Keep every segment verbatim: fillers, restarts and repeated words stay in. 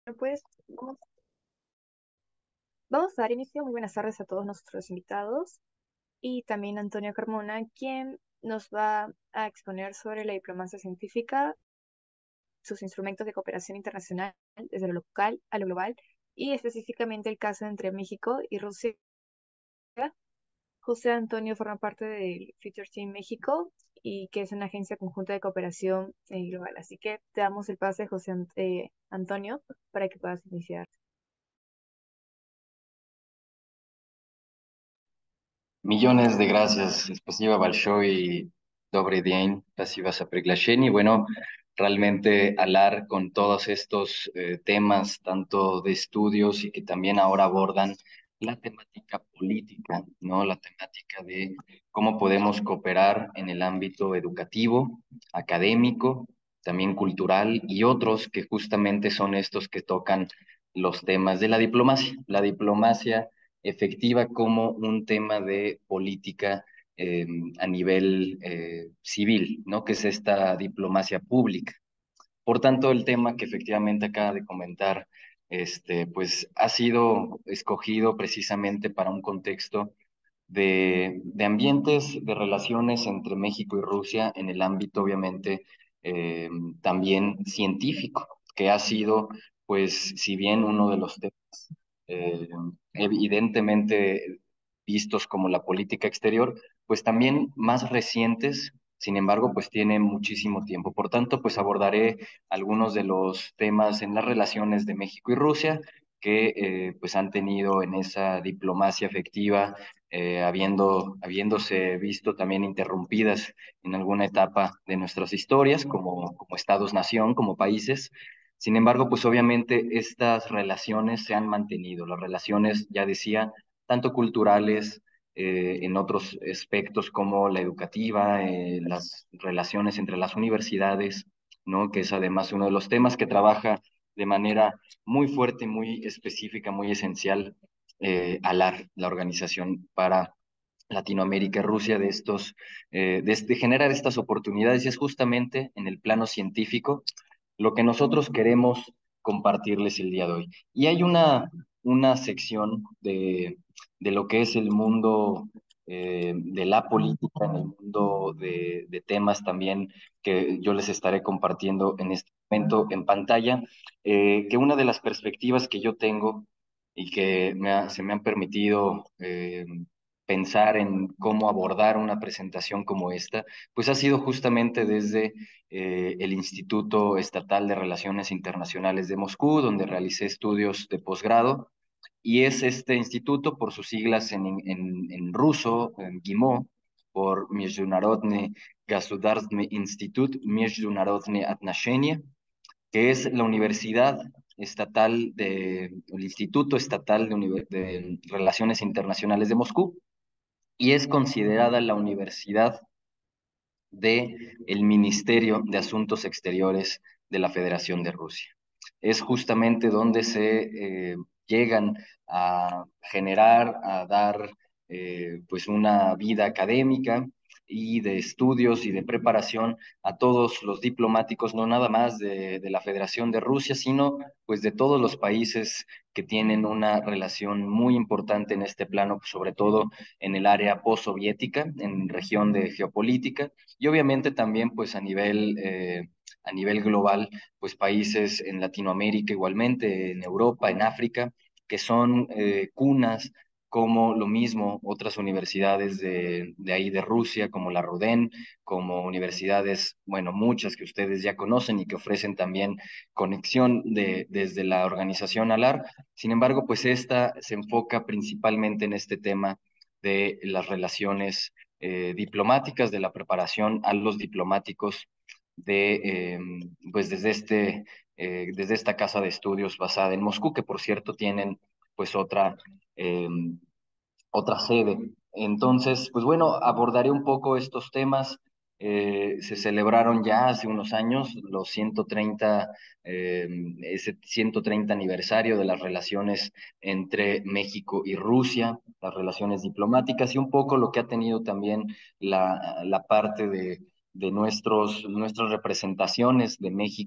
Pues vamos, vamos a dar inicio. Muy buenas tardes a todos nuestros invitados y también a Antonio Carmona, quien nos va a exponer sobre la diplomacia científica, sus instrumentos de cooperación internacional desde lo local a lo global y específicamente el caso entre México y Rusia. José Antonio forma parte del Future Team México y que es una agencia conjunta de cooperación eh, global. Así que te damos el pase, José Ant- eh, Antonio, para que puedas iniciar. Millones de gracias, Spasiba Balshoi, Dobry Dien, Spasiba Sapriglasheni. Bueno, realmente hablar con todos estos eh, temas, tanto de estudios y que también ahora abordan la temática política, ¿no? La temática de cómo podemos cooperar en el ámbito educativo, académico, también cultural y otros que justamente son estos que tocan los temas de la diplomacia. La diplomacia efectiva como un tema de política eh, a nivel eh, civil, ¿no? Que es esta diplomacia pública. Por tanto, el tema que efectivamente acaba de comentar, este, pues ha sido escogido precisamente para un contexto de, de ambientes, de relaciones entre México y Rusia en el ámbito, obviamente, eh, también científico, que ha sido, pues, si bien uno de los temas eh, evidentemente vistos como la política exterior, pues también más recientes, sin embargo, pues tiene muchísimo tiempo. Por tanto, pues abordaré algunos de los temas en las relaciones de México y Rusia que eh, pues han tenido en esa diplomacia efectiva, eh, habiendo, habiéndose visto también interrumpidas en alguna etapa de nuestras historias como, como estados-nación, como países. Sin embargo, pues obviamente estas relaciones se han mantenido, las relaciones, ya decía, tanto culturales, eh, en otros aspectos como la educativa, eh, las relaciones entre las universidades, ¿no? Que es además uno de los temas que trabaja de manera muy fuerte, muy específica, muy esencial, eh, ALAR, la Organización para Latinoamérica y Rusia, de estos, eh, de, de generar estas oportunidades, y es justamente en el plano científico lo que nosotros queremos compartirles el día de hoy. Y hay una, una sección de, de lo que es el mundo eh, de la política, en el mundo de, de temas también que yo les estaré compartiendo en este momento en pantalla, eh, que una de las perspectivas que yo tengo y que me ha- se me han permitido eh, pensar en cómo abordar una presentación como esta, pues ha sido justamente desde eh, el Instituto Estatal de Relaciones Internacionales de Moscú, donde realicé estudios de posgrado, y es este instituto, por sus siglas en, en, en ruso, en GIMO, por Международный Государственный институт Международные отношения, que es la Universidad Estatal de, el Instituto Estatal de, Univer- de Relaciones Internacionales de Moscú, y es considerada la universidad de el Ministerio de Asuntos Exteriores de la Federación de Rusia. Es justamente donde se eh, llegan a generar, a dar eh, pues una vida académica y de estudios y de preparación a todos los diplomáticos, no nada más de, de la Federación de Rusia, sino pues de todos los países que tienen una relación muy importante en este plano, sobre todo en el área postsoviética, en región de geopolítica, y obviamente también pues a nivel, eh, a nivel global, pues países en Latinoamérica igualmente, en Europa, en África, que son eh, cunas como lo mismo otras universidades de, de ahí de Rusia, como la RUDEN, como universidades, bueno, muchas que ustedes ya conocen y que ofrecen también conexión de, desde la organización ALAR. Sin embargo, pues esta se enfoca principalmente en este tema de las relaciones eh, diplomáticas, de la preparación a los diplomáticos de, eh, pues desde, este, eh, desde esta casa de estudios basada en Moscú, que por cierto tienen pues otra, eh, otra sede. Entonces, pues bueno, abordaré un poco estos temas. Eh, se celebraron ya hace unos años los ciento treinta, eh, ese ciento treinta aniversario de las relaciones entre México y Rusia, las relaciones diplomáticas y un poco lo que ha tenido también la, la parte de, de nuestros, nuestras representaciones de México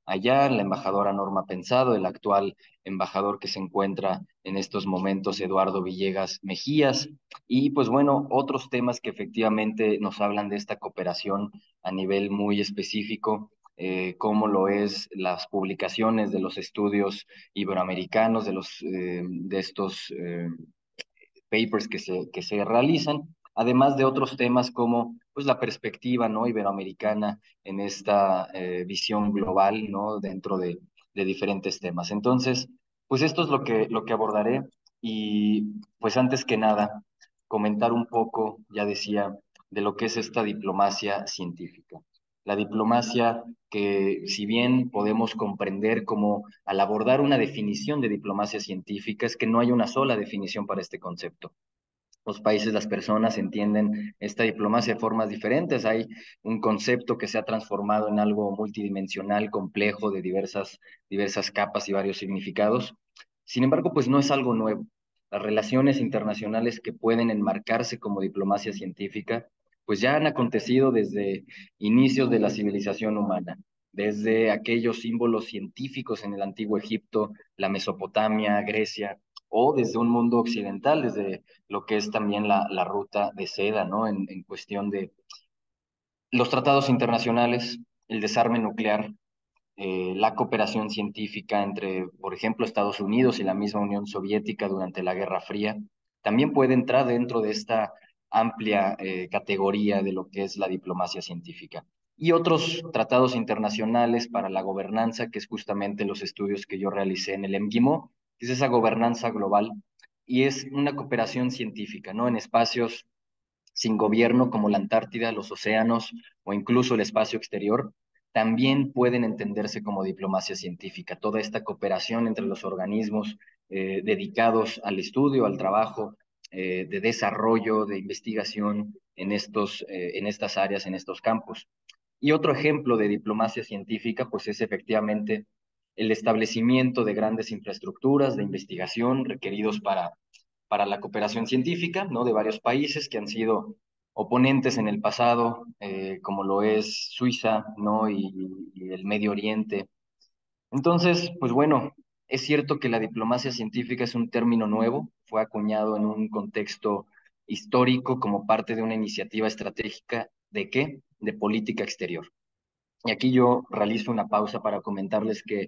allá, la embajadora Norma Pensado, el actual embajador que se encuentra en estos momentos, Eduardo Villegas Mejías, y pues bueno, otros temas que efectivamente nos hablan de esta cooperación a nivel muy específico, eh, como lo es las publicaciones de los estudios iberoamericanos, de, los, eh, de estos eh, papers que se, que se realizan, además de otros temas como pues, la perspectiva, ¿no?, iberoamericana en esta eh, visión global, ¿no?, dentro de, de diferentes temas. Entonces, pues esto es lo que, lo que abordaré y pues antes que nada, comentar un poco, ya decía, de lo que es esta diplomacia científica. La diplomacia que, si bien podemos comprender como al abordar una definición de diplomacia científica, es que no hay una sola definición para este concepto. Los países, las personas entienden esta diplomacia de formas diferentes. Hay un concepto que se ha transformado en algo multidimensional, complejo, de diversas, diversas capas y varios significados. Sin embargo, pues no es algo nuevo. Las relaciones internacionales que pueden enmarcarse como diplomacia científica, pues ya han acontecido desde inicios de la civilización humana, desde aquellos símbolos científicos en el antiguo Egipto, la Mesopotamia, Grecia, o desde un mundo occidental, desde lo que es también la, la ruta de seda, ¿no? En, en cuestión de los tratados internacionales, el desarme nuclear, eh, la cooperación científica entre, por ejemplo, Estados Unidos y la misma Unión Soviética durante la Guerra Fría, también puede entrar dentro de esta amplia eh, categoría de lo que es la diplomacia científica. Y otros tratados internacionales para la gobernanza, que es justamente los estudios que yo realicé en el MGIMO, que es esa gobernanza global, y es una cooperación científica, ¿no? En espacios sin gobierno como la Antártida, los océanos o incluso el espacio exterior, también pueden entenderse como diplomacia científica. Toda esta cooperación entre los organismos eh, dedicados al estudio, al trabajo, eh, de desarrollo, de investigación en, estos, eh, en estas áreas, en estos campos. Y otro ejemplo de diplomacia científica, pues es efectivamente el establecimiento de grandes infraestructuras de investigación requeridos para para la cooperación científica, ¿no? De varios países que han sido oponentes en el pasado, eh, como lo es Suiza, ¿no? Y, y el Medio Oriente. Entonces, pues bueno, es cierto que la diplomacia científica es un término nuevo, fue acuñado en un contexto histórico como parte de una iniciativa estratégica de qué? De política exterior. Y aquí yo realizo una pausa para comentarles que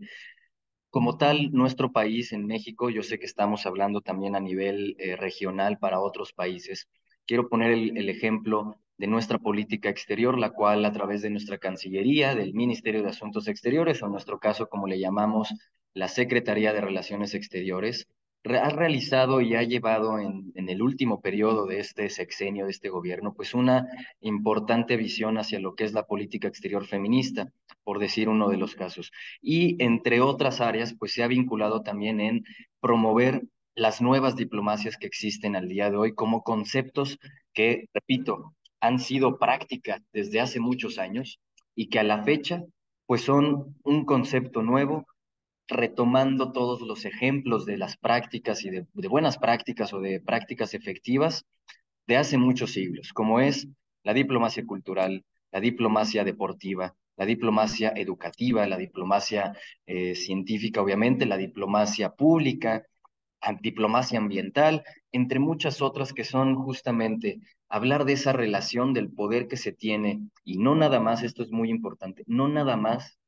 como tal, nuestro país en México, yo sé que estamos hablando también a nivel eh, regional para otros países. Quiero poner el, el ejemplo de nuestra política exterior, la cual a través de nuestra Cancillería, del Ministerio de Asuntos Exteriores, o en nuestro caso, como le llamamos, la Secretaría de Relaciones Exteriores, re- ha realizado y ha llevado en, en el último periodo de este sexenio, de este gobierno, pues una importante visión hacia lo que es la política exterior feminista, por decir uno de los casos y entre otras áreas, pues se ha vinculado también en promover las nuevas diplomacias que existen al día de hoy como conceptos que, repito, han sido práctica desde hace muchos años y que a la fecha, pues son un concepto nuevo, retomando todos los ejemplos de las prácticas y de, de buenas prácticas o de prácticas efectivas de hace muchos siglos, como es la diplomacia cultural, la diplomacia deportiva, la diplomacia educativa, la diplomacia eh, científica, obviamente, la diplomacia pública, la diplomacia ambiental, entre muchas otras que son justamente hablar de esa relación del poder que se tiene y no nada más, esto es muy importante, no nada más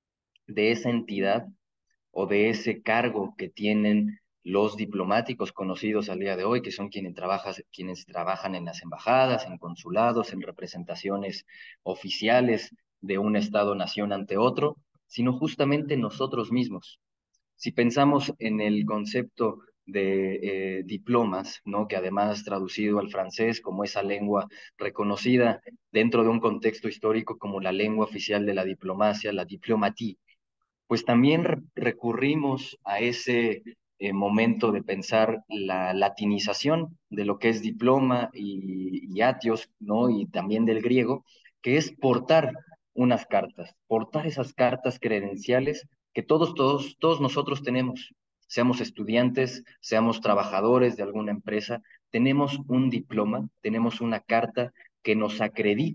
de esa entidad o de ese cargo que tienen los diplomáticos conocidos al día de hoy, que son quienes, trabaja, quienes trabajan en las embajadas, en consulados, en representaciones oficiales de un Estado-nación ante otro, sino justamente nosotros mismos. Si pensamos en el concepto de eh, diplomas, ¿no? Que además traducido al francés como esa lengua reconocida dentro de un contexto histórico como la lengua oficial de la diplomacia, la diplomatie, pues también re- recurrimos a ese eh, momento de pensar la latinización de lo que es diploma y, y atios, ¿no? Y también del griego, que es portar unas cartas, portar esas cartas credenciales que todos, todos, todos nosotros tenemos, seamos estudiantes, seamos trabajadores de alguna empresa, tenemos un diploma, tenemos una carta que nos acredita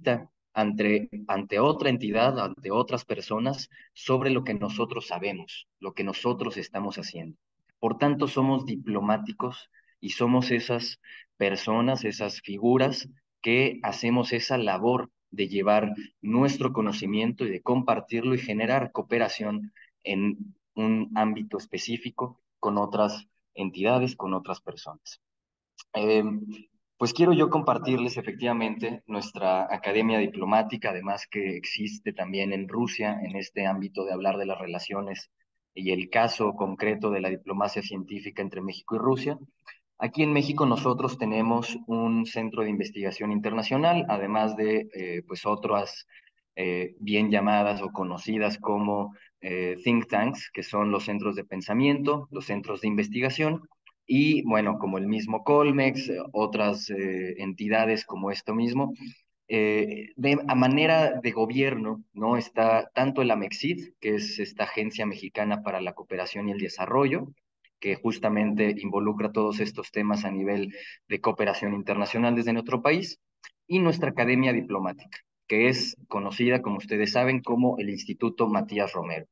ante, ante otra entidad, ante otras personas, sobre lo que nosotros sabemos, lo que nosotros estamos haciendo. Por tanto, somos diplomáticos y somos esas personas, esas figuras que hacemos esa labor de llevar nuestro conocimiento y de compartirlo y generar cooperación en un ámbito específico con otras entidades, con otras personas. Eh, pues quiero yo compartirles efectivamente nuestra academia diplomática, además que existe también en Rusia, en este ámbito de hablar de las relaciones y el caso concreto de la diplomacia científica entre México y Rusia. Aquí en México nosotros tenemos un centro de investigación internacional, además de eh, pues otras eh, bien llamadas o conocidas como eh, think tanks, que son los centros de pensamiento, los centros de investigación, y bueno, como el mismo Colmex, eh, otras eh, entidades como esto mismo. Eh, de, a manera de gobierno, ¿no? Está tanto el AMEXID, que es esta agencia mexicana para la cooperación y el desarrollo, que justamente involucra todos estos temas a nivel de cooperación internacional desde nuestro país, y nuestra academia diplomática, que es conocida, como ustedes saben, como el Instituto Matías Romero.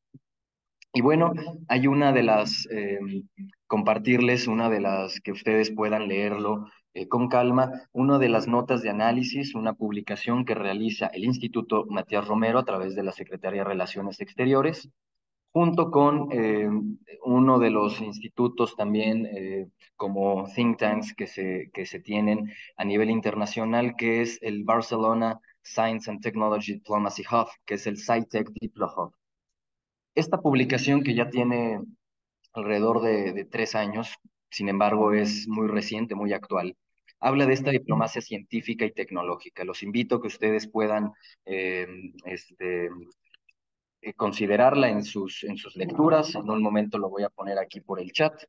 Y bueno, hay una de las, eh, compartirles una de las que ustedes puedan leerlo eh, con calma, una de las notas de análisis, una publicación que realiza el Instituto Matías Romero a través de la Secretaría de Relaciones Exteriores, junto con eh, uno de los institutos también eh, como think tanks que se, que se tienen a nivel internacional, que es el Barcelona Science and Technology Diplomacy Hub, que es el SciTech Diplo Hub. Esta publicación que ya tiene alrededor de, de tres años, sin embargo es muy reciente, muy actual, habla de esta diplomacia científica y tecnológica. Los invito a que ustedes puedan eh, este, eh, considerarla en sus, en sus lecturas. En un momento lo voy a poner aquí por el chat.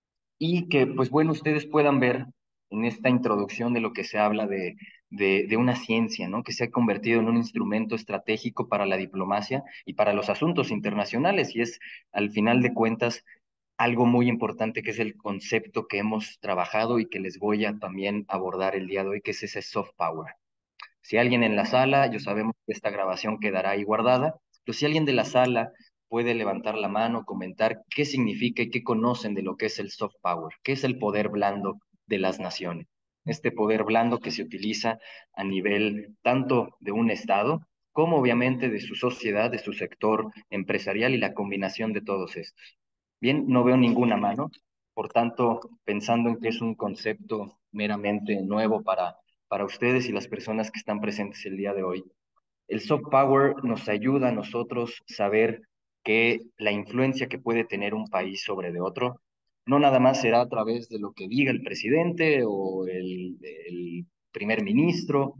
Y que, pues bueno, ustedes puedan ver en esta introducción de lo que se habla de, de, de una ciencia, ¿no? Que se ha convertido en un instrumento estratégico para la diplomacia y para los asuntos internacionales. Y es, al final de cuentas, algo muy importante que es el concepto que hemos trabajado y que les voy a también abordar el día de hoy, que es ese soft power. Si alguien en la sala, yo sabemos que esta grabación quedará ahí guardada, pero si alguien de la sala puede levantar la mano, comentar qué significa y qué conocen de lo que es el soft power, qué es el poder blando de las naciones. Este poder blando que se utiliza a nivel tanto de un Estado como obviamente de su sociedad, de su sector empresarial y la combinación de todos estos. Bien, no veo ninguna mano, por tanto, pensando en que es un concepto meramente nuevo para para ustedes y las personas que están presentes el día de hoy. El soft power nos ayuda a nosotros saber que la influencia que puede tener un país sobre de otro no nada más será a través de lo que diga el presidente o el, el primer ministro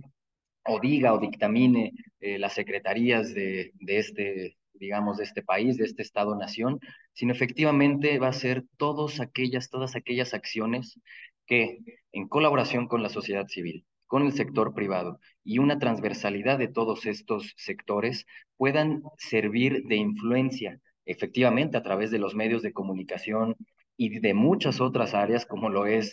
o diga o dictamine eh, las secretarías de, de este, digamos, de este país, de este Estado-nación, sino efectivamente va a ser todas aquellas, todas aquellas acciones que, en colaboración con la sociedad civil, con el sector privado y una transversalidad de todos estos sectores, puedan servir de influencia, efectivamente, a través de los medios de comunicación y de muchas otras áreas, como lo es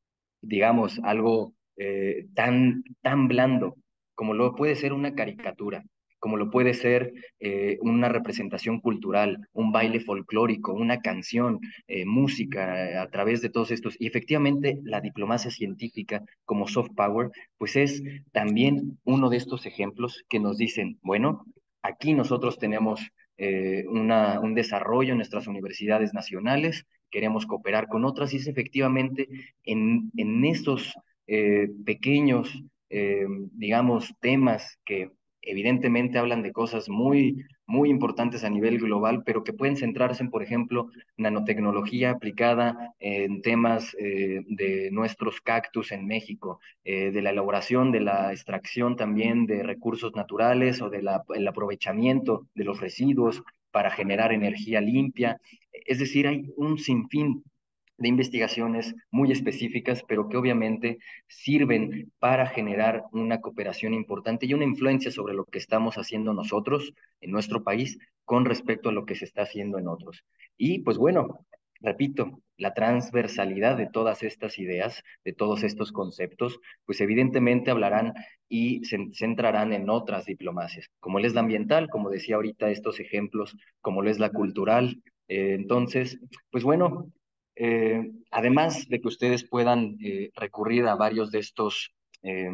digamos, algo eh, tan, tan blando como lo puede ser una caricatura, como lo puede ser eh, una representación cultural, un baile folclórico, una canción, eh, música, eh, a través de todos estos. Y efectivamente, la diplomacia científica como soft power, pues es también uno de estos ejemplos que nos dicen, bueno, aquí nosotros tenemos eh, una, un desarrollo en nuestras universidades nacionales, queremos cooperar con otras y es efectivamente en, en estos eh, pequeños, eh, digamos, temas que evidentemente hablan de cosas muy, muy importantes a nivel global, pero que pueden centrarse en, por ejemplo, nanotecnología aplicada en temas eh, de nuestros cactus en México, eh, de la elaboración, de la extracción también de recursos naturales o del aprovechamiento de los residuos para generar energía limpia. Es decir, hay un sinfín de investigaciones muy específicas, pero que obviamente sirven para generar una cooperación importante y una influencia sobre lo que estamos haciendo nosotros en nuestro país con respecto a lo que se está haciendo en otros. Y pues bueno, repito, la transversalidad de todas estas ideas, de todos estos conceptos, pues evidentemente hablarán y se centrarán en otras diplomacias, como lo es la ambiental, como decía ahorita estos ejemplos, como lo es la cultural. Eh, entonces, pues bueno, eh, además de que ustedes puedan eh, recurrir a varios de estos... Eh,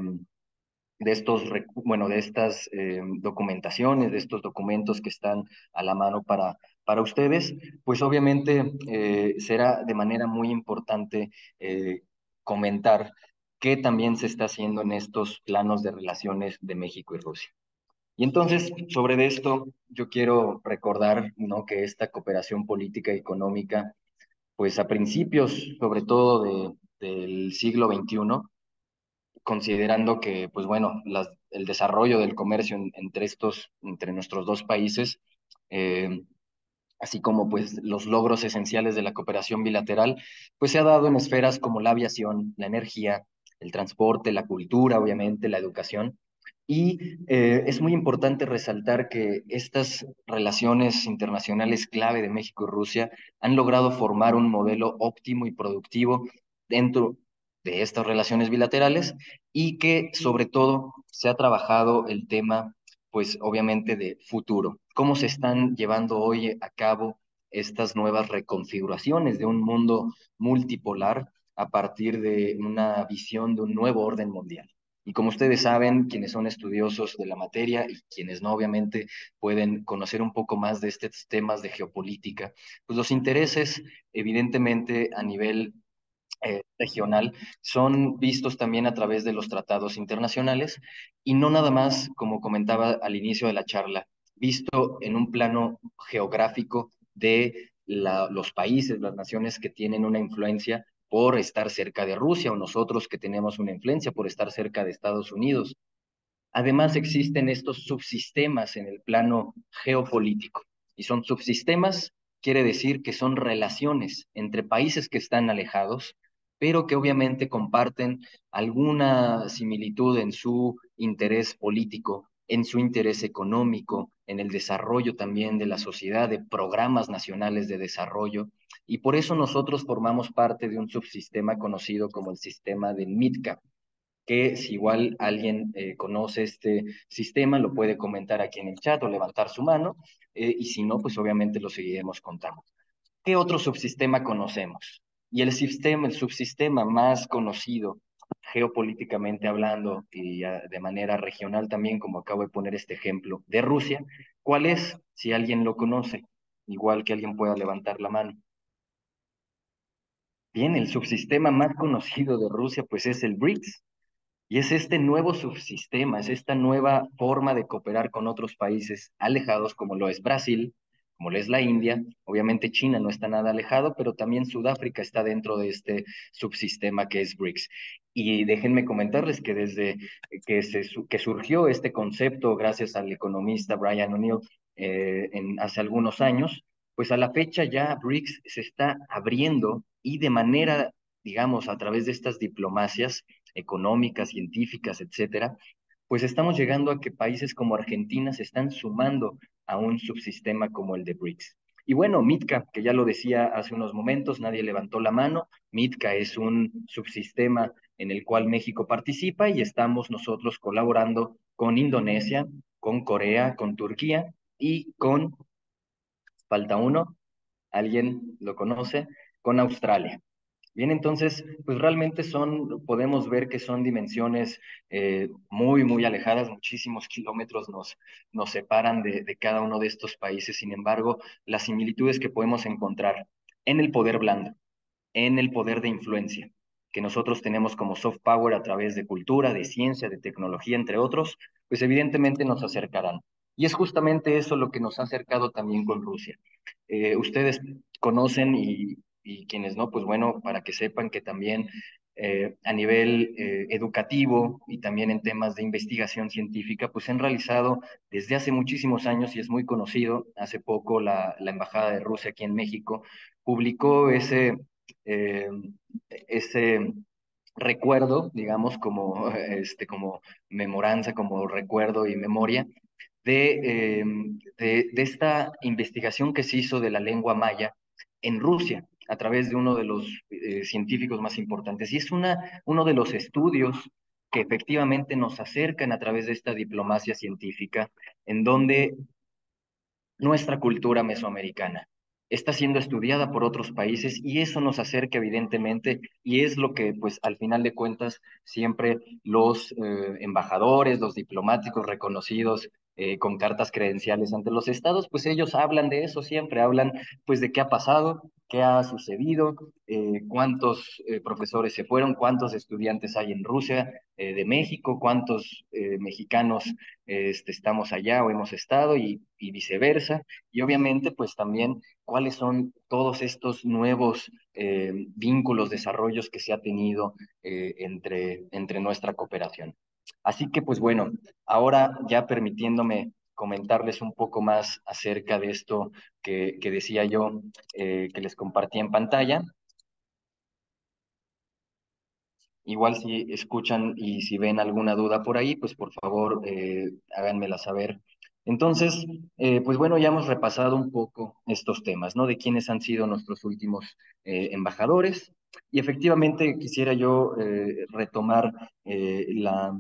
de estos, bueno, de estas eh, documentaciones, de estos documentos que están a la mano para, para ustedes, pues obviamente eh, será de manera muy importante eh, comentar qué también se está haciendo en estos planos de relaciones de México y Rusia. Y entonces, sobre esto, yo quiero recordar, ¿no?, que esta cooperación política y económica, pues a principios, sobre todo de, del siglo veintiuno, considerando que, pues bueno, las, el desarrollo del comercio en, entre estos, entre nuestros dos países, eh, así como pues los logros esenciales de la cooperación bilateral, pues se ha dado en esferas como la aviación, la energía, el transporte, la cultura, obviamente, la educación. Y eh, es muy importante resaltar que estas relaciones internacionales clave de México y Rusia han logrado formar un modelo óptimo y productivo dentro de estas relaciones bilaterales y que sobre todo se ha trabajado el tema, pues obviamente de futuro. ¿Cómo se están llevando hoy a cabo estas nuevas reconfiguraciones de un mundo multipolar a partir de una visión de un nuevo orden mundial? Y como ustedes saben, quienes son estudiosos de la materia y quienes no, obviamente, pueden conocer un poco más de estos temas de geopolítica, pues los intereses, evidentemente, a nivel eh, regional, son vistos también a través de los tratados internacionales y no nada más, como comentaba al inicio de la charla, visto en un plano geográfico de la, los países, las naciones que tienen una influencia por estar cerca de Rusia o nosotros que tenemos una influencia por estar cerca de Estados Unidos. Además, existen estos subsistemas en el plano geopolítico. Y son subsistemas, quiere decir que son relaciones entre países que están alejados, pero que obviamente comparten alguna similitud en su interés político, en su interés económico, en el desarrollo también de la sociedad, de programas nacionales de desarrollo. Y por eso nosotros formamos parte de un subsistema conocido como el sistema de MITCA, que si igual alguien eh, conoce este sistema, lo puede comentar aquí en el chat o levantar su mano, eh, y si no, pues obviamente lo seguiremos contando. ¿Qué otro subsistema conocemos? Y el sistema, el subsistema más conocido geopolíticamente hablando y uh, de manera regional también, como acabo de poner este ejemplo, de Rusia, ¿cuál es? Si alguien lo conoce, igual que alguien pueda levantar la mano. Bien, el subsistema más conocido de Rusia pues es el BRICS, y es este nuevo subsistema, es esta nueva forma de cooperar con otros países alejados, como lo es Brasil, como lo es la India. Obviamente China no está nada alejado, pero también Sudáfrica está dentro de este subsistema que es BRICS. Y déjenme comentarles que desde que, se, que surgió este concepto, gracias al economista Brian O'Neill, eh, en, hace algunos años, pues a la fecha ya BRICS se está abriendo y de manera, digamos, a través de estas diplomacias, económicas, científicas, etcétera, pues estamos llegando a que países como Argentina se están sumando a un subsistema como el de BRICS. Y bueno, MITCA, que ya lo decía hace unos momentos, nadie levantó la mano. MITCA es un subsistema en el cual México participa y estamos nosotros colaborando con Indonesia, con Corea, con Turquía y con, falta uno, ¿alguien lo conoce? Con Australia. Bien, entonces, pues realmente son, podemos ver que son dimensiones eh, muy, muy alejadas, muchísimos kilómetros nos, nos separan de, de cada uno de estos países. Sin embargo, las similitudes que podemos encontrar en el poder blando, en el poder de influencia, que nosotros tenemos como soft power a través de cultura, de ciencia, de tecnología, entre otros, pues evidentemente nos acercarán. Y es justamente eso lo que nos ha acercado también con Rusia. Eh, ustedes conocen y, y, quienes no, pues bueno, para que sepan que también eh, a nivel eh, educativo y también en temas de investigación científica, pues han realizado desde hace muchísimos años y es muy conocido. Hace poco la, la Embajada de Rusia aquí en México publicó ese, eh, ese recuerdo, digamos, como, este, como memoranza, como recuerdo y memoria de, eh, de, de esta investigación que se hizo de la lengua maya en Rusia. a través de uno de los eh, científicos más importantes. Y es una, uno de los estudios que efectivamente nos acercan a través de esta diplomacia científica, en donde nuestra cultura mesoamericana está siendo estudiada por otros países y eso nos acerca evidentemente y es lo que pues al final de cuentas siempre los eh, embajadores, los diplomáticos reconocidos eh, con cartas credenciales ante los estados, pues ellos hablan de eso siempre, hablan pues de qué ha pasado, qué ha sucedido, eh, cuántos eh, profesores se fueron, cuántos estudiantes hay en Rusia, eh, de México, cuántos eh, mexicanos este, estamos allá o hemos estado y, y viceversa. Y obviamente, pues también cuáles son todos estos nuevos eh, vínculos, desarrollos que se ha tenido eh, entre, entre nuestra cooperación. Así que, pues bueno, ahora ya permitiéndome comentarles un poco más acerca de esto que, que decía yo, eh, que les compartí en pantalla. Igual si escuchan y si ven alguna duda por ahí, pues por favor eh, háganmela saber. Entonces, eh, pues bueno, ya hemos repasado un poco estos temas, ¿no? De quiénes han sido nuestros últimos eh, embajadores. Y efectivamente quisiera yo eh, retomar eh, la,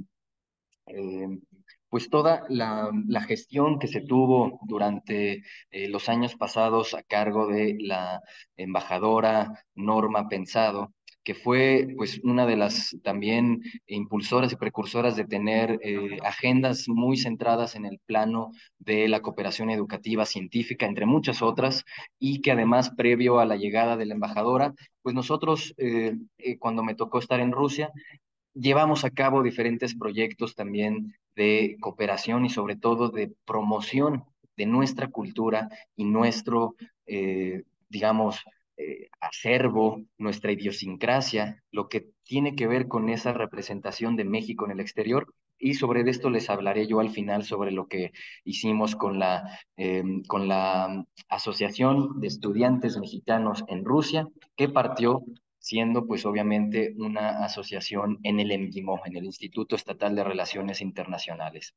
eh, pues toda la, la gestión que se tuvo durante eh, los años pasados a cargo de la embajadora Norma Pensado, que fue pues una de las también impulsoras y precursoras de tener eh, agendas muy centradas en el plano de la cooperación educativa científica, entre muchas otras, y que además previo a la llegada de la embajadora, pues nosotros eh, eh, cuando me tocó estar en Rusia, llevamos a cabo diferentes proyectos también de cooperación y sobre todo de promoción de nuestra cultura y nuestro, eh, digamos, eh, acervo, nuestra idiosincrasia, lo que tiene que ver con esa representación de México en el exterior. Y sobre esto les hablaré yo al final sobre lo que hicimos con la, eh, con la Asociación de Estudiantes Mexicanos en Rusia, que partió siendo pues obviamente una asociación en el EMGIMO, en el Instituto Estatal de Relaciones Internacionales.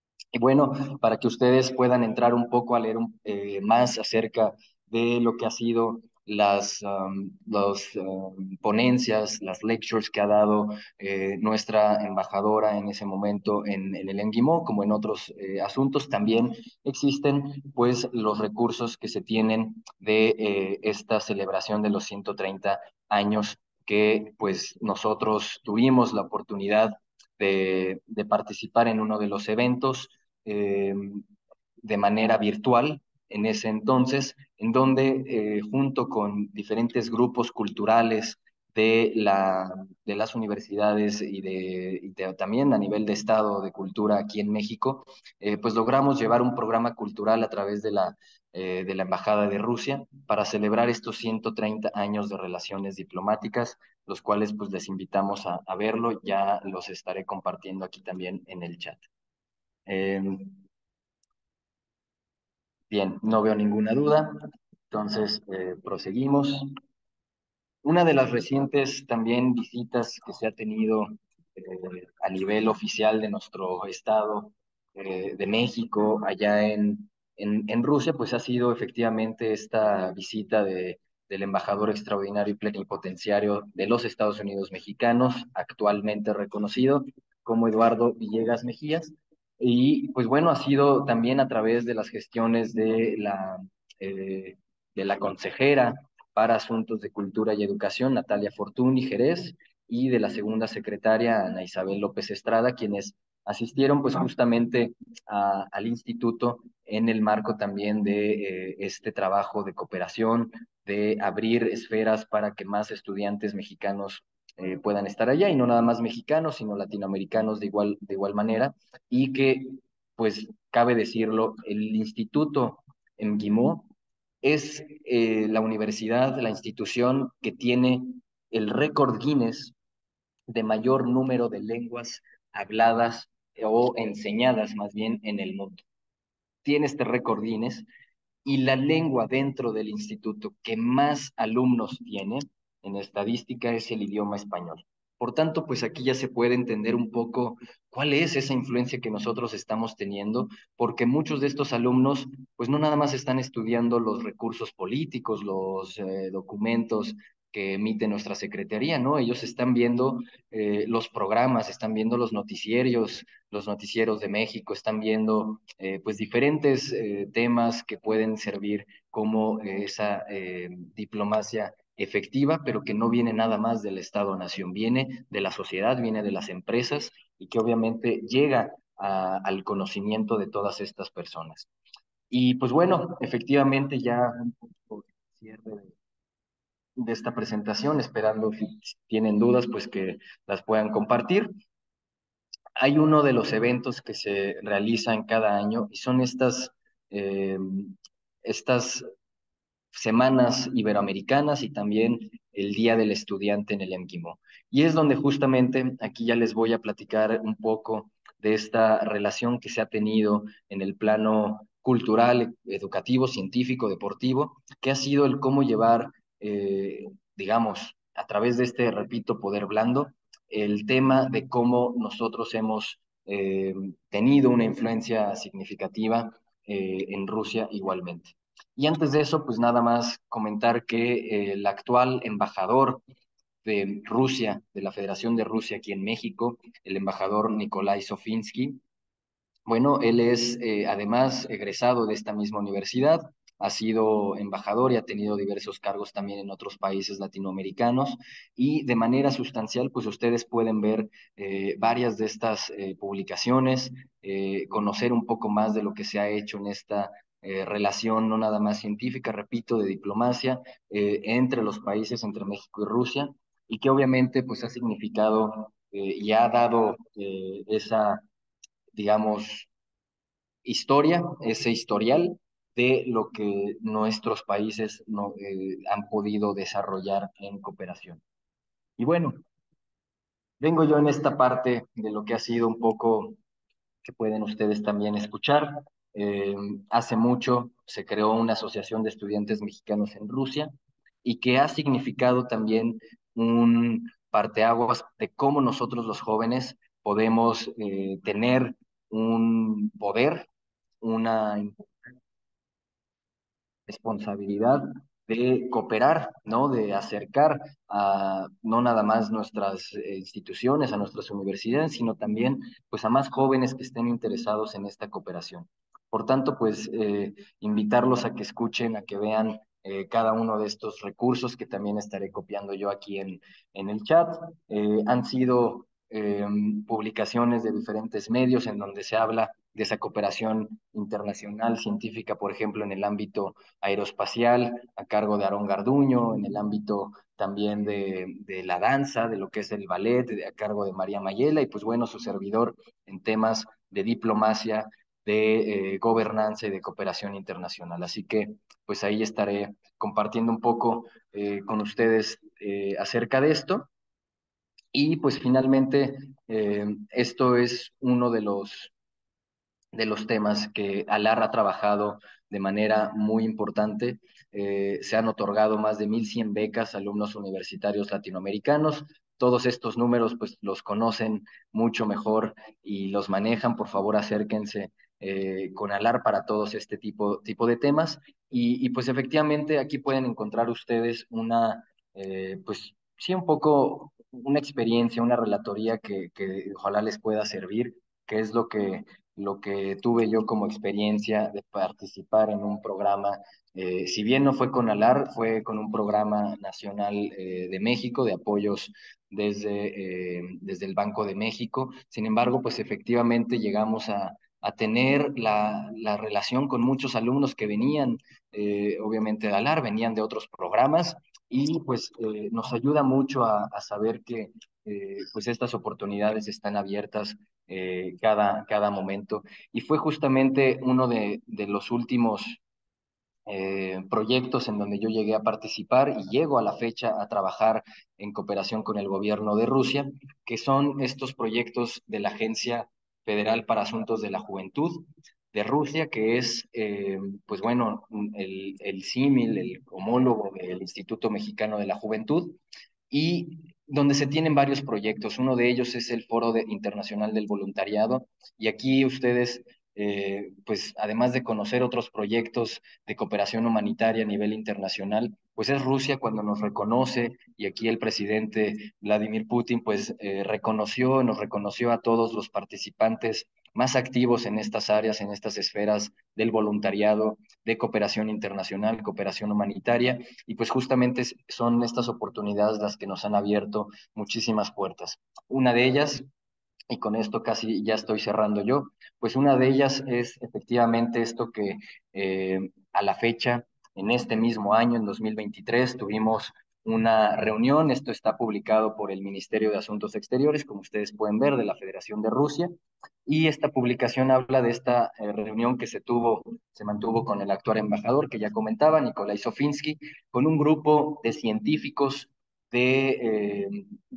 Y bueno, para que ustedes puedan entrar un poco a leer un, eh, más acerca de lo que ha sido las um, los, um, ponencias, las lectures que ha dado eh, nuestra embajadora en ese momento en, en el ENGIMO, como en otros eh, asuntos, también existen pues los recursos que se tienen de eh, esta celebración de los ciento treinta años que pues nosotros tuvimos la oportunidad de, de participar en uno de los eventos eh, de manera virtual en ese entonces, en donde eh, junto con diferentes grupos culturales de, la, de las universidades y, de, y de, también a nivel de Estado de Cultura aquí en México, eh, pues logramos llevar un programa cultural a través de la, eh, de la Embajada de Rusia para celebrar estos ciento treinta años de relaciones diplomáticas, los cuales pues les invitamos a, a verlo, ya los estaré compartiendo aquí también en el chat. Eh, Bien, no veo ninguna duda, entonces eh, proseguimos. Una de las recientes también visitas que se ha tenido eh, a nivel oficial de nuestro estado eh, de México allá en, en, en Rusia, pues ha sido efectivamente esta visita de, del embajador extraordinario y plenipotenciario de los Estados Unidos mexicanos, actualmente reconocido como Eduardo Villegas Mejías. Y pues bueno, ha sido también a través de las gestiones de la, eh, de la consejera para Asuntos de Cultura y Educación, Natalia Fortuny Jerez, y de la segunda secretaria, Ana Isabel López Estrada, quienes asistieron pues justamente a, al instituto en el marco también de eh, este trabajo de cooperación, de abrir esferas para que más estudiantes mexicanos eh, puedan estar allá, y no nada más mexicanos, sino latinoamericanos de igual, de igual manera, y que, pues, cabe decirlo, el instituto en Guimó es eh, la universidad, la institución que tiene el récord Guinness de mayor número de lenguas habladas o enseñadas más bien en el mundo. Tiene este récord Guinness y la lengua dentro del instituto que más alumnos tiene en estadística es el idioma español. Por tanto, pues aquí ya se puede entender un poco cuál es esa influencia que nosotros estamos teniendo, porque muchos de estos alumnos, pues no nada más están estudiando los recursos políticos, los eh, documentos que emite nuestra secretaría, ¿no? Ellos están viendo eh, los programas, están viendo los noticieros, los noticieros de México, están viendo eh, pues diferentes eh, temas que pueden servir como eh, esa eh, diplomacia efectiva, pero que no viene nada más del Estado-nación, viene de la sociedad, viene de las empresas y que obviamente llega a, al conocimiento de todas estas personas. Y pues bueno, efectivamente ya un poco de cierre de, de esta presentación, esperando si tienen dudas, pues que las puedan compartir. Hay uno de los eventos que se realizan cada año y son estas, eh, estas semanas iberoamericanas y también el Día del Estudiante en el EMGIMO. Y es donde justamente aquí ya les voy a platicar un poco de esta relación que se ha tenido en el plano cultural, educativo, científico, deportivo, que ha sido el cómo llevar, eh, digamos, a través de este, repito, poder blando, el tema de cómo nosotros hemos eh, tenido una influencia significativa eh, en Rusia igualmente. Y antes de eso, pues nada más comentar que eh, el actual embajador de Rusia, de la Federación de Rusia aquí en México, el embajador Nikolai Sofinsky, bueno, él es eh, además egresado de esta misma universidad, ha sido embajador y ha tenido diversos cargos también en otros países latinoamericanos y de manera sustancial, pues ustedes pueden ver eh, varias de estas eh, publicaciones, eh, conocer un poco más de lo que se ha hecho en esta eh, relación, no nada más científica, repito, de diplomacia eh, entre los países, entre México y Rusia, y que obviamente pues ha significado eh, y ha dado eh, esa digamos, historia, ese historial de lo que nuestros países no, eh, han podido desarrollar en cooperación. Y bueno, vengo yo en esta parte de lo que ha sido un poco, que pueden ustedes también escuchar. Eh, hace mucho se creó una asociación de estudiantes mexicanos en Rusia y que ha significado también un parteaguas de cómo nosotros los jóvenes podemos eh, tener un poder, una responsabilidad de cooperar, ¿no? De acercar a no nada más nuestras eh, instituciones, a nuestras universidades, sino también pues a más jóvenes que estén interesados en esta cooperación. Por tanto, pues eh, invitarlos a que escuchen, a que vean eh, cada uno de estos recursos que también estaré copiando yo aquí en, en el chat. Eh, han sido eh, publicaciones de diferentes medios en donde se habla de esa cooperación internacional científica, por ejemplo, en el ámbito aeroespacial a cargo de Aarón Garduño, en el ámbito también de, de la danza, de lo que es el ballet, de, a cargo de María Mayela, y pues bueno, su servidor en temas de diplomacia, de eh, gobernanza y de cooperación internacional. Así que pues ahí estaré compartiendo un poco eh, con ustedes eh, acerca de esto. Y pues finalmente, eh, esto es uno de los de los temas que ALAR ha trabajado de manera muy importante. Eh, se han otorgado más de mil cien becas a alumnos universitarios latinoamericanos. Todos estos números pues los conocen mucho mejor y los manejan. Por favor, acérquense eh, con ALAR para todos este tipo, tipo de temas. Y, y, pues efectivamente aquí pueden encontrar ustedes una, eh, pues sí, un poco una experiencia, una relatoría que, que ojalá les pueda servir, que es lo que lo que tuve yo como experiencia de participar en un programa, eh, si bien no fue con ALAR, fue con un programa nacional eh, de México, de apoyos desde, eh, desde el Banco de México. Sin embargo, pues efectivamente llegamos a, a tener la, la relación con muchos alumnos que venían, eh, obviamente de ALAR, venían de otros programas y pues eh, nos ayuda mucho a, a saber que eh, pues estas oportunidades están abiertas eh, cada, cada momento. Y fue justamente uno de, de los últimos eh, proyectos en donde yo llegué a participar y llego a la fecha a trabajar en cooperación con el gobierno de Rusia, que son estos proyectos de la Agencia Federal para Asuntos de la Juventud de Rusia, que es, eh, pues bueno, el, el símil, el homólogo del Instituto Mexicano de la Juventud, y donde se tienen varios proyectos. Uno de ellos es el Foro de- Internacional del Voluntariado y aquí ustedes, eh, pues además de conocer otros proyectos de cooperación humanitaria a nivel internacional, pues es Rusia cuando nos reconoce y aquí el presidente Vladimir Putin pues eh, reconoció, nos reconoció a todos los participantes más activos en estas áreas, en estas esferas del voluntariado, de cooperación internacional, cooperación humanitaria, y pues justamente son estas oportunidades las que nos han abierto muchísimas puertas. Una de ellas, y con esto casi ya estoy cerrando yo, pues una de ellas es efectivamente esto que eh, a la fecha, en este mismo año, en dos mil veintitrés, tuvimos una reunión, esto está publicado por el Ministerio de Asuntos Exteriores, como ustedes pueden ver, de la Federación de Rusia, y esta publicación habla de esta eh, reunión que se tuvo, se mantuvo con el actual embajador que ya comentaba, Nikolai Sofinsky, con un grupo de científicos, de, eh,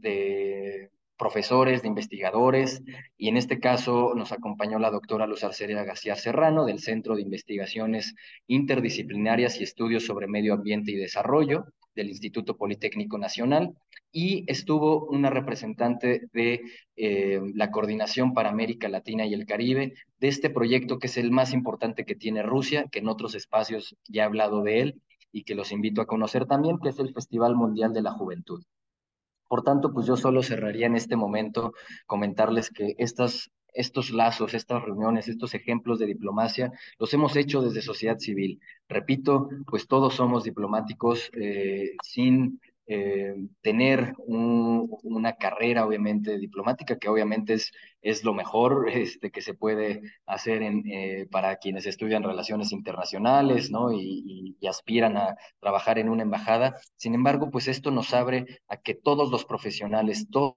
de profesores, de investigadores, y en este caso nos acompañó la doctora Luz Arcelia García Serrano del Centro de Investigaciones Interdisciplinarias y Estudios sobre Medio Ambiente y Desarrollo del Instituto Politécnico Nacional, y estuvo una representante de eh, la Coordinación para América Latina y el Caribe, de este proyecto que es el más importante que tiene Rusia, que en otros espacios ya he hablado de él y que los invito a conocer también, que es el Festival Mundial de la Juventud. Por tanto, pues yo solo cerraría en este momento comentarles que estas, estos lazos, estas reuniones, estos ejemplos de diplomacia, los hemos hecho desde sociedad civil. Repito, pues todos somos diplomáticos eh, sin eh, tener un, una carrera, obviamente, diplomática, que obviamente es, es lo mejor este, que se puede hacer en, eh, para quienes estudian relaciones internacionales, ¿no? Y, y, y aspiran a trabajar en una embajada. Sin embargo, pues esto nos abre a que todos los profesionales, todos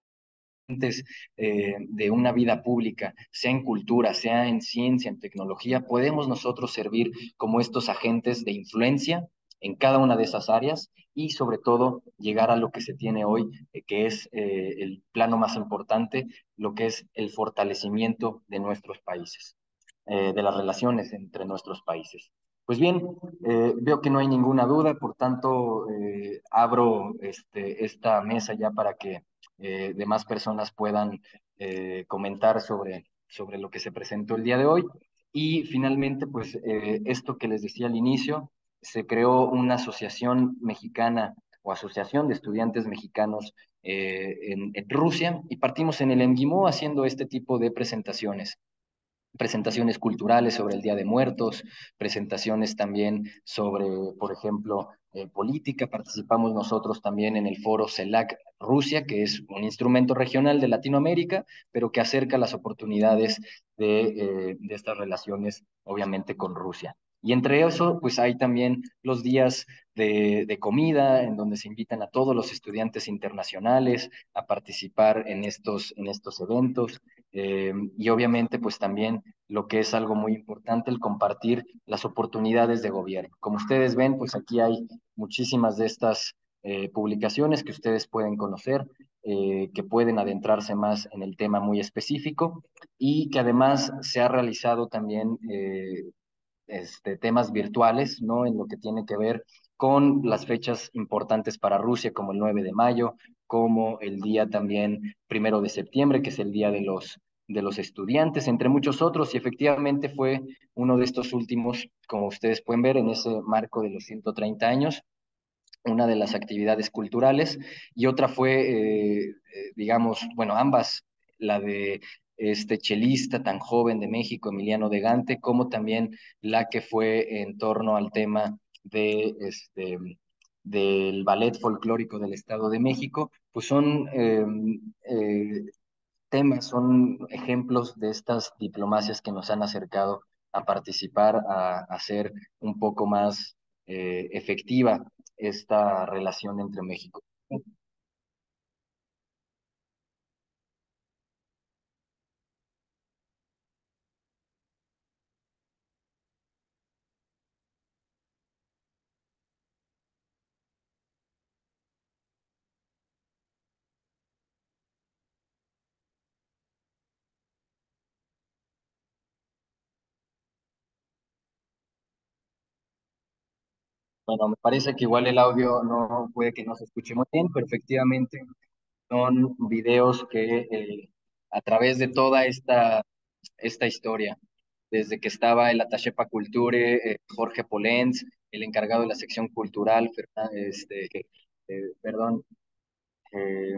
eh, de una vida pública, sea en cultura, sea en ciencia, en tecnología, podemos nosotros servir como estos agentes de influencia en cada una de esas áreas y sobre todo llegar a lo que se tiene hoy, eh, que es eh, el plano más importante, lo que es el fortalecimiento de nuestros países, eh, de las relaciones entre nuestros países. Pues bien, eh, veo que no hay ninguna duda, por tanto, eh, abro este, esta mesa ya para que eh, demás personas puedan eh, comentar sobre, sobre lo que se presentó el día de hoy. Y finalmente, pues eh, esto que les decía al inicio, se creó una asociación mexicana o asociación de estudiantes mexicanos eh, en, en Rusia y partimos en el Emguimó haciendo este tipo de presentaciones presentaciones culturales sobre el Día de Muertos, presentaciones también sobre, por ejemplo, eh, política. Participamos nosotros también en el foro CELAC Rusia, que es un instrumento regional de Latinoamérica, pero que acerca las oportunidades de, eh, de estas relaciones, obviamente, con Rusia. Y entre eso, pues hay también los días de, de, comida, en donde se invitan a todos los estudiantes internacionales a participar en estos, en estos eventos. Eh, y obviamente, pues también lo que es algo muy importante, el compartir las oportunidades de gobierno. Como ustedes ven, pues aquí hay muchísimas de estas eh, publicaciones que ustedes pueden conocer, eh, que pueden adentrarse más en el tema muy específico y que además se ha realizado también eh, este, temas virtuales, ¿no? En lo que tiene que ver con las fechas importantes para Rusia, como el nueve de mayo, como el día también primero de septiembre, que es el día de los, de los estudiantes, entre muchos otros, y efectivamente fue uno de estos últimos, como ustedes pueden ver, en ese marco de los ciento treinta años, una de las actividades culturales, y otra fue, eh, eh, digamos, bueno, ambas, la de este chelista tan joven de México, Emiliano de Gante, como también la que fue en torno al tema de este del ballet folclórico del Estado de México, pues son eh, eh, temas, son ejemplos de estas diplomacias que nos han acercado a participar, a, a hacer un poco más eh, efectiva esta relación entre México. Bueno, me parece que igual el audio no puede que no se escuche muy bien, pero efectivamente Son videos que eh, a través de toda esta, esta historia, desde que estaba el attaché pa Culture, eh, Jorge Polens, el encargado de la sección cultural, Fernan- este, eh, perdón, eh,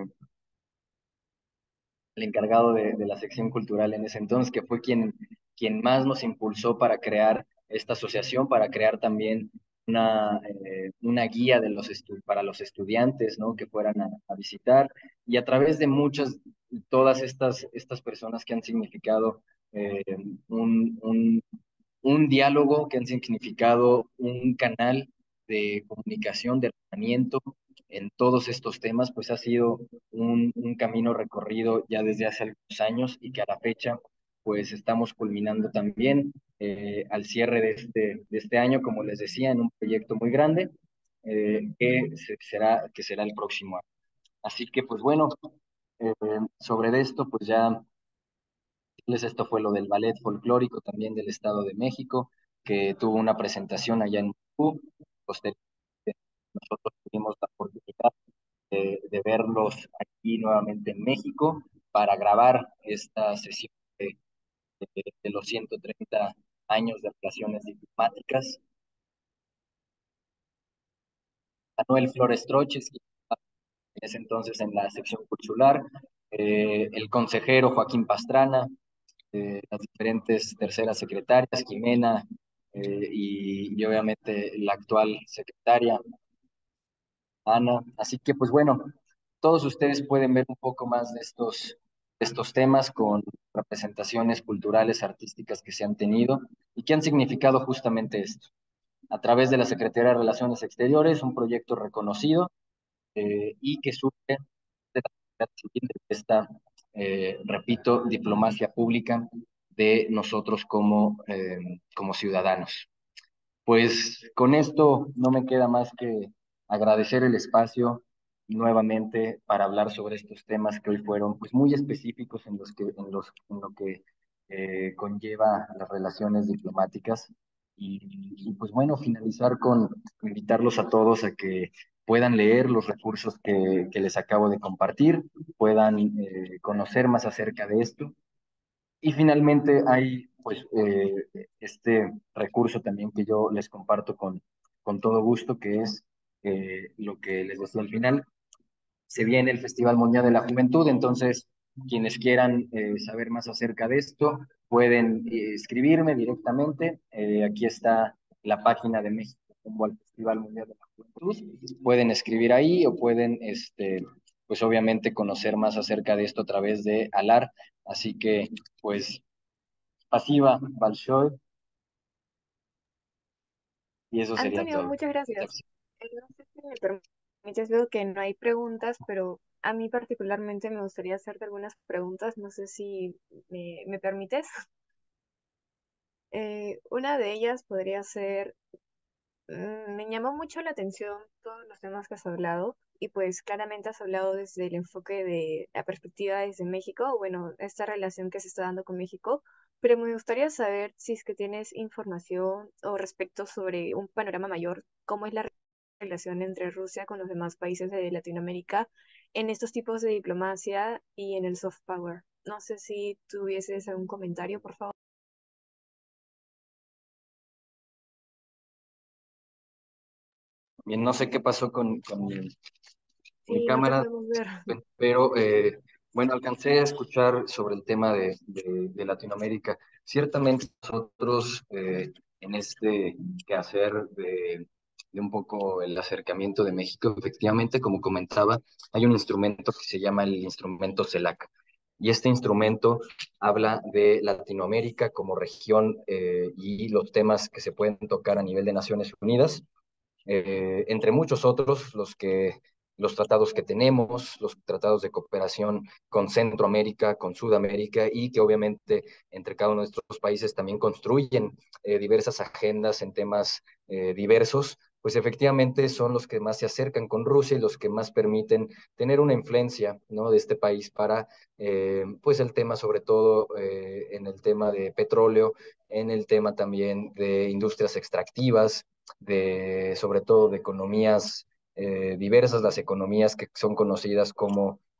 el encargado de, de la sección cultural en ese entonces, que fue quien, quien más nos impulsó para crear esta asociación, para crear también una, eh, una guía de los estu- para los estudiantes, ¿no? Que fueran a, a visitar. Y a través de muchas, todas estas, estas personas que han significado eh, un, un un diálogo, que han significado un canal de comunicación, de hermanamiento en todos estos temas, pues ha sido un, un camino recorrido ya desde hace algunos años y que a la fecha pues estamos culminando también eh, al cierre de este, de este año, como les decía, en un proyecto muy grande eh, que se- será, que será el próximo año. Así que pues bueno, eh, sobre esto pues ya esto fue lo del ballet folclórico también del Estado de México, que tuvo una presentación allá en Moscú. Posteriormente, nosotros tuvimos la oportunidad de, de verlos aquí nuevamente en México para grabar esta sesión de, de, de los ciento treinta años de relaciones diplomáticas. Manuel Flores Troches, que en ese entonces en la sección consular, eh, el consejero Joaquín Pastrana, eh, las diferentes terceras secretarias, Jimena, eh, y, y obviamente la actual secretaria, Ana. Así que, pues bueno, todos ustedes pueden ver un poco más de estos, de estos temas con representaciones culturales, artísticas que se han tenido y que han significado justamente esto. A través de la Secretaría de Relaciones Exteriores, un proyecto reconocido eh, y que surge de la sociedad civil, de esta, eh, repito, diplomacia pública de nosotros como, eh, como ciudadanos. Pues con esto no me queda más que agradecer el espacio nuevamente para hablar sobre estos temas que hoy fueron pues muy específicos en los que en los en lo que eh, conlleva las relaciones diplomáticas y, y, pues bueno, finalizar con invitarlos a todos a que puedan leer los recursos que, que les acabo de compartir, puedan eh, conocer más acerca de esto y finalmente hay pues eh, este recurso también que yo les comparto con, con todo gusto, que es eh, lo que les decía al final. Se viene el Festival Mundial de la Juventud, entonces quienes quieran eh, saber más acerca de esto pueden eh, escribirme directamente. Eh, aquí está la página de México como al Festival Mundial de la Juventud. Pueden escribir ahí o pueden, este, pues obviamente conocer más acerca de esto a través de Alar. Así que, pues Pasiva, Balshoi, y eso sería Antonio, todo. muchas gracias. Eh, No sé si me permites, veo que no hay preguntas, pero a mí particularmente me gustaría hacerte algunas preguntas. No sé si me, me permites. Eh, una de ellas podría ser, mm, me llamó mucho la atención todos los temas que has hablado y pues claramente has hablado desde el enfoque de la perspectiva desde México, bueno, esta relación que se está dando con México, pero me gustaría saber si es que tienes información o respecto sobre un panorama mayor, cómo es la relación entre Rusia con los demás países de Latinoamérica en estos tipos de diplomacia y en el soft power. No sé si tuvieses algún comentario, por favor. Bien, no sé qué pasó con, con mi, mi Sí, no te cámara, podemos ver. pero eh, bueno, alcancé a escuchar sobre el tema de, de, de Latinoamérica. Ciertamente nosotros eh, en este quehacer de, de un poco el acercamiento de México, efectivamente, como comentaba, hay un instrumento que se llama el instrumento CELAC. Y este instrumento habla de Latinoamérica como región eh, y los temas que se pueden tocar a nivel de Naciones Unidas eh, entre muchos otros, los que los tratados que tenemos, los tratados de cooperación con Centroamérica, con Sudamérica y que obviamente entre cada uno de estos países también construyen eh, diversas agendas en temas eh, diversos, pues efectivamente son los que más se acercan con Rusia y los que más permiten tener una influencia, ¿no? De este país para eh, pues el tema sobre todo eh, en el tema de petróleo, en el tema también de industrias extractivas, de, sobre todo de economías eh, diversas, las economías que son conocidas como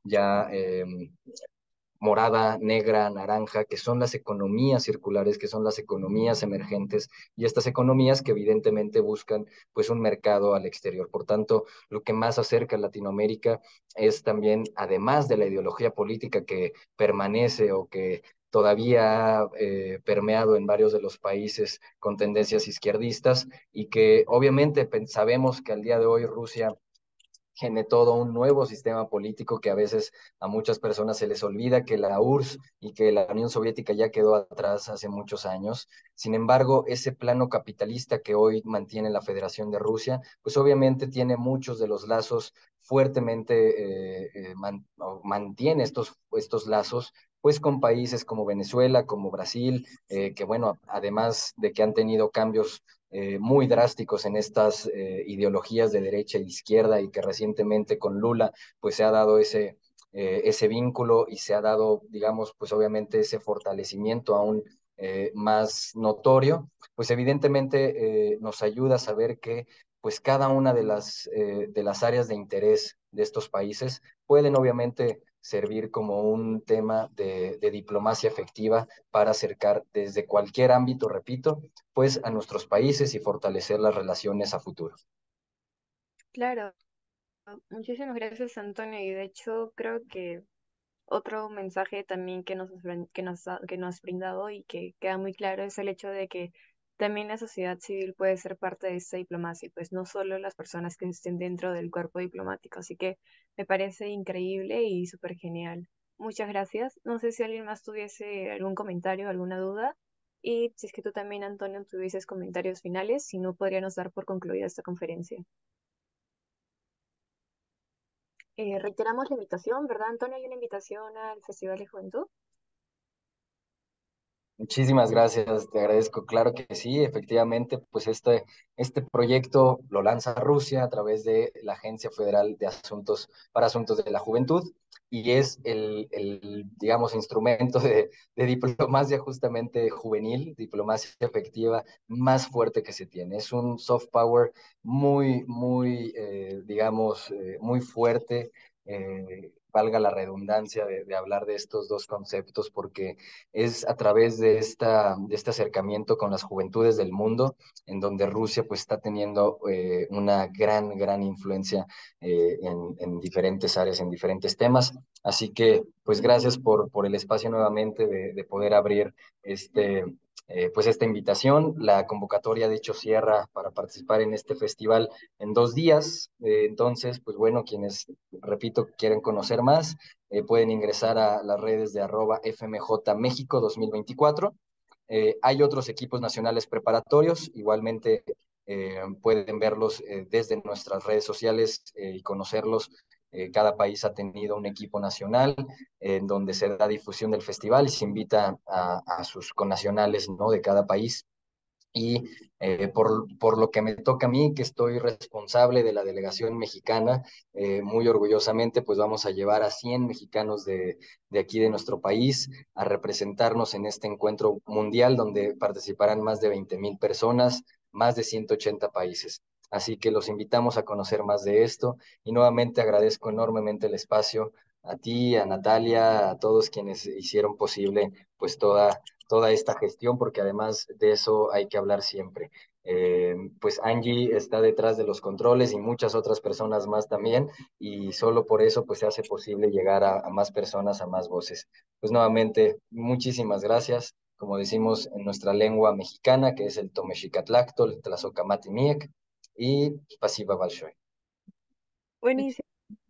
ya eh, morada, negra, naranja, que son las economías circulares, que son las economías emergentes y estas economías que evidentemente buscan pues un mercado al exterior. Por tanto, lo que más acerca a Latinoamérica es también, además de la ideología política que permanece o que todavía ha eh, permeado en varios de los países con tendencias izquierdistas y que obviamente sabemos que al día de hoy Rusia gene todo un nuevo sistema político que a veces a muchas personas se les olvida que la U R S S y que la Unión Soviética ya quedó atrás hace muchos años. Sin embargo, ese plano capitalista que hoy mantiene la Federación de Rusia, pues obviamente tiene muchos de los lazos fuertemente, eh, eh, man, mantiene estos, estos lazos pues con países como Venezuela, como Brasil, eh, que bueno, además de que han tenido cambios eh, muy drásticos en estas eh, ideologías de derecha e izquierda y que recientemente con Lula pues se ha dado ese, eh, ese vínculo y se ha dado, digamos, pues obviamente ese fortalecimiento aún eh, más notorio, pues evidentemente eh, nos ayuda a saber que pues cada una de las, eh, de las áreas de interés de estos países pueden obviamente servir como un tema de, de diplomacia efectiva para acercar desde cualquier ámbito, repito, pues a nuestros países y fortalecer las relaciones a futuro. Claro, muchísimas gracias, Antonio. Y de hecho, creo que otro mensaje también que nos, has brin- que nos, ha- que nos has brindado y que queda muy claro es el hecho de que también la sociedad civil puede ser parte de esta diplomacia, y pues no solo las personas que estén dentro del cuerpo diplomático. Así que me parece increíble y súper genial. Muchas gracias. No sé si alguien más tuviese algún comentario, alguna duda. Y si es que tú también, Antonio, tuvieses comentarios finales, si no, podríamos dar por concluida esta conferencia. Eh, reiteramos la invitación, ¿verdad, Antonio? Hay una invitación al Festival de Juventud. Muchísimas gracias, te agradezco. Claro que sí, efectivamente, pues este, este proyecto lo lanza Rusia a través de la Agencia Federal de Asuntos para Asuntos de la Juventud y es el, el digamos, instrumento de, de diplomacia justamente juvenil, diplomacia efectiva más fuerte que se tiene. Es un soft power muy, muy, eh, digamos, eh, muy fuerte. eh, valga la redundancia de, de hablar de estos dos conceptos porque es a través de, esta, de este acercamiento con las juventudes del mundo, en donde Rusia pues está teniendo eh, una gran, gran influencia eh, en, en, diferentes áreas, en diferentes temas. Así que pues gracias por, por el espacio nuevamente de, de poder abrir este, eh, pues esta invitación. La convocatoria de hecho cierra para participar en este festival en dos días. Eh, entonces, pues bueno, quienes, repito, quieren conocer más, eh, pueden ingresar a las redes de arroba F M J México dos mil veinticuatro. Eh, hay otros equipos nacionales preparatorios, igualmente eh, pueden verlos eh, desde nuestras redes sociales eh, y conocerlos. Eh, cada país ha tenido un equipo nacional eh, en donde se da difusión del festival y se invita a, a sus connacionales, ¿no?, de cada país y eh, por, por lo que me toca a mí, que estoy responsable de la delegación mexicana, eh, muy orgullosamente, pues vamos a llevar a cien mexicanos de, de aquí de nuestro país a representarnos en este encuentro mundial donde participarán más de veinte mil personas, más de ciento ochenta países. Así que los invitamos a conocer más de esto y nuevamente agradezco enormemente el espacio a ti, a Natalia, a todos quienes hicieron posible pues toda toda esta gestión, porque además de eso hay que hablar siempre. Eh, pues Angie está detrás de los controles y muchas otras personas más también, y solo por eso pues se hace posible llegar a, a más personas, a más voces. Pues nuevamente, muchísimas gracias. Como decimos en nuestra lengua mexicana, que es el Tomexicatlactol, Tlazocamati y Pasiva Balshoy. Buenísimo,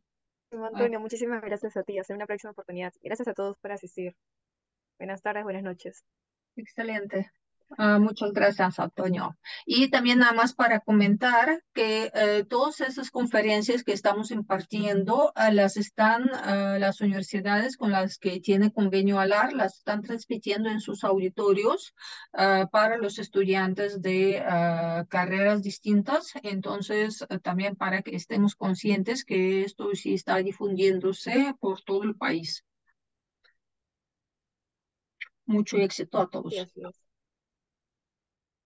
Ah, Antonio. Muchísimas gracias a ti. Hasta una próxima oportunidad. Gracias a todos por asistir. Buenas tardes, buenas noches. excelente. Ah, muchas gracias, Antonio. Y también nada más para comentar que eh, todas esas conferencias que estamos impartiendo ah, las están ah, las universidades con las que tiene convenio ALAR, las están transmitiendo en sus auditorios ah, para los estudiantes de ah, carreras distintas. Entonces, ah, también para que estemos conscientes que esto sí está difundiéndose por todo el país. Mucho éxito a Sí, todos. así es.